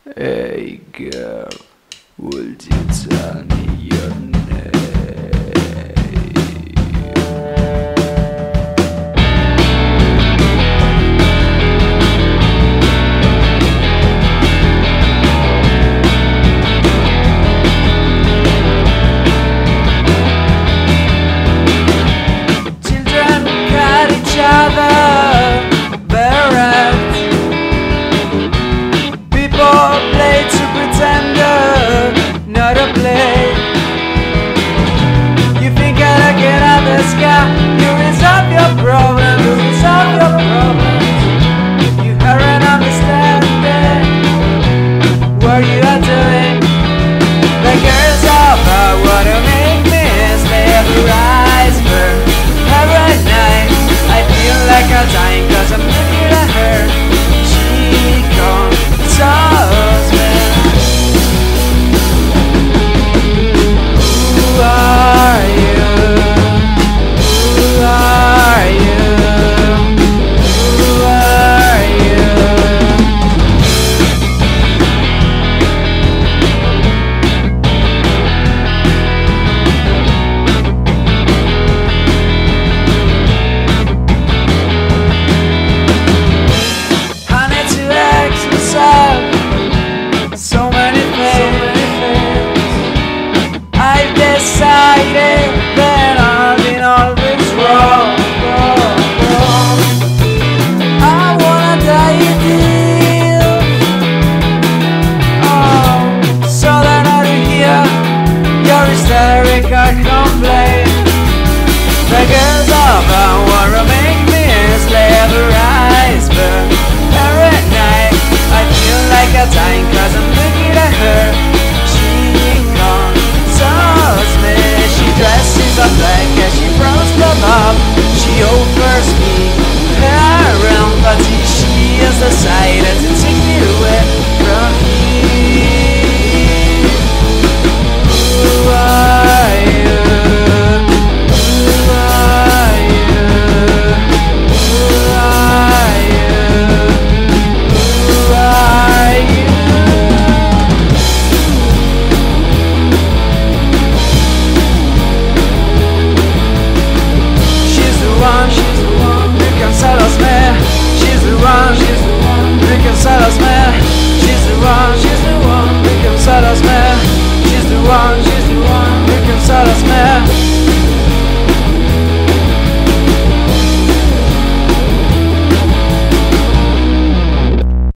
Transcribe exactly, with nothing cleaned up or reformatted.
Hey girl, would you tell me your name? Children cut each other bereft. People play to pretender, not a play. You think I'll get out the sky, you resolve your problem, you resolve your problems. You aren't understanding what you are doing. The girls of our water make me slave the rise burn. Every night I feel like I'm dying cause I'm looking at her. She consoles me. Who are you? Who are you? Who are you? I need to ask myself so many things. I've decided that I've been always wrong. I wanna die a deal. Oh, so that I don't hear your hysterical complaint. The girls of our war make me a slave of rice burn. Every night I feel like I'm dying cause I'm looking at her. She consoles me. She dresses up like as she throws them up. She offers me her empathy. She has decided to